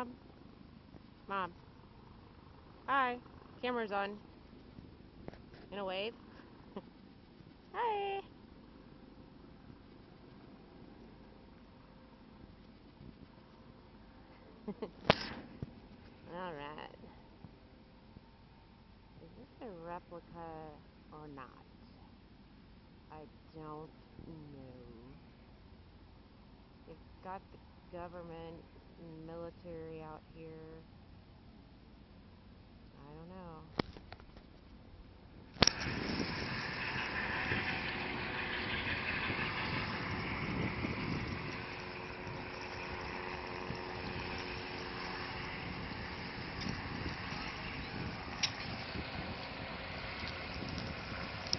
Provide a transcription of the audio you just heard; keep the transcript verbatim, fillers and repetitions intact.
Mom? Mom. Hi. Camera's on. In a wave. Hi. Alright. Is this a replica or not? I don't know. They've got the government and military out here.